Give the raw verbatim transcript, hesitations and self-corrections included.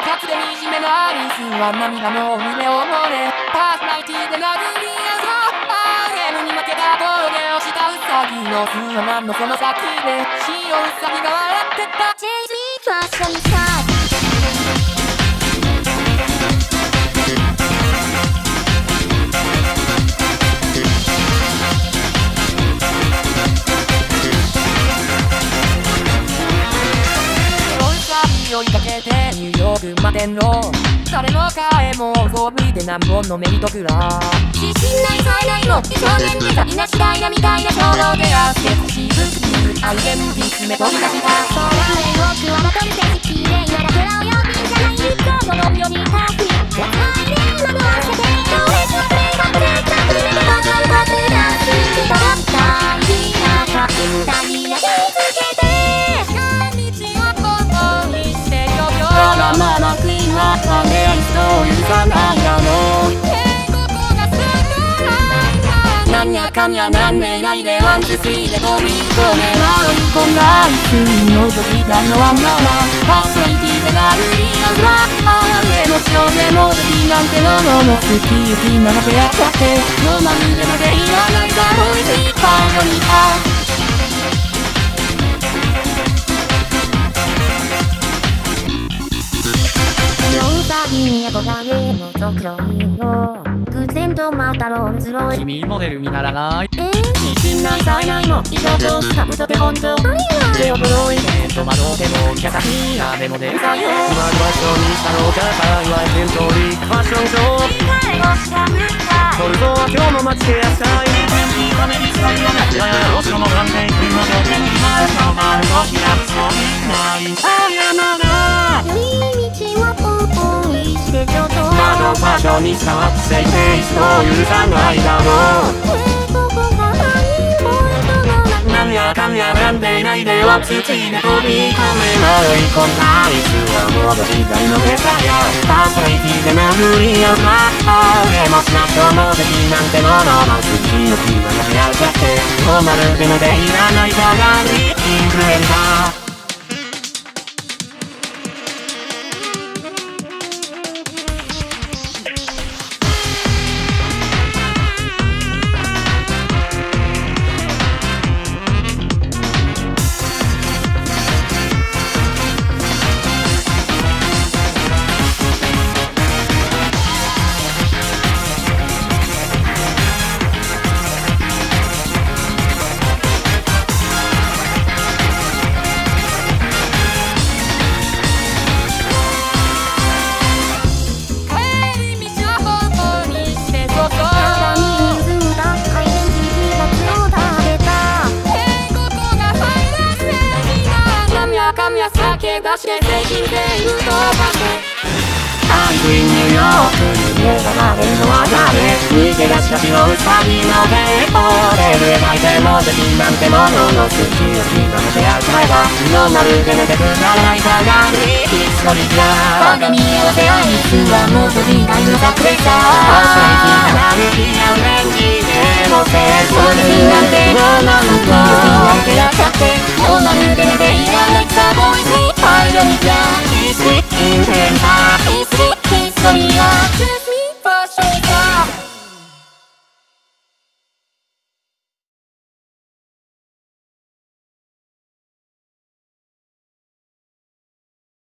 活で惨めなリスは涙の胸を漏れパーソナリティで殴り合うゲームに負けた峠をしたウサギの巣穴のその先で塩ウサギが笑ってた ジェイジー ファッションスター追いかけてニューヨークまでの誰の替えもフォーブイで何本のメリトクラ自信ないさえないも少年みたいな次第なみたいな衝動であってほしいぶつアイデンティスめ飛び出した空へ僕は求めて綺麗なラクラを呼びじゃないこの世に立つ若い連合わせて強烈なプレイバックでたっぷりとバトルバトルダンスしたかった日がかったに焼き付けてわがままクイーンはハネイスと許さないだろうなんやかんやなんねないでワンツースリーで飛び込めないこんな一瞬の時間のワンママパーソナリティで殴り合うわあれの少年の時なんてのもの好き好きなだけやっちゃってノーマルでまでいらないだろういっぱいのにあ答えのところの偶然とまたロールズロイ君モデル見習わないえー、自信ないさえないも異常とスタブとて本当何が手をブロイテント惑ってもキャタピーラーでも出るさよ今の場所にしたのか言われてん通りファッションショー理解をしたむかトルゾは今日も待ちてやさい画面に伝えようなきゃお城の関係君の条件にマルシャマルと開くそうみんないあやなら良い道はポンポンしてちょっと窓ファッションに伝わってセイフェイスを許さないだろうなんやかんやなんでいないでは土で飛び込めないこんな椅子はもう時代の餌やパーソナリティで殴り合うな俺もスナッシュもできなんてものの好きを気がなくやっちゃってノーマルでもでいらないかがりインフルエンサー酒出して精神で言うとかしてアイクインニューヨークに流れるのは誰逃げ出した白ウサギのベーポーで描いてもできなんてものの好きを決めてやっちまえばノーマルで寝てくらないかがりひっそりじゃ我が身を背負い実はもう時代の作でさパーソナリティが殴り合うレンジでもせそうになんてものの好きを決めてやっちゃってノーマルで寝ていらないさボイスパイロニじゃ This week in Denver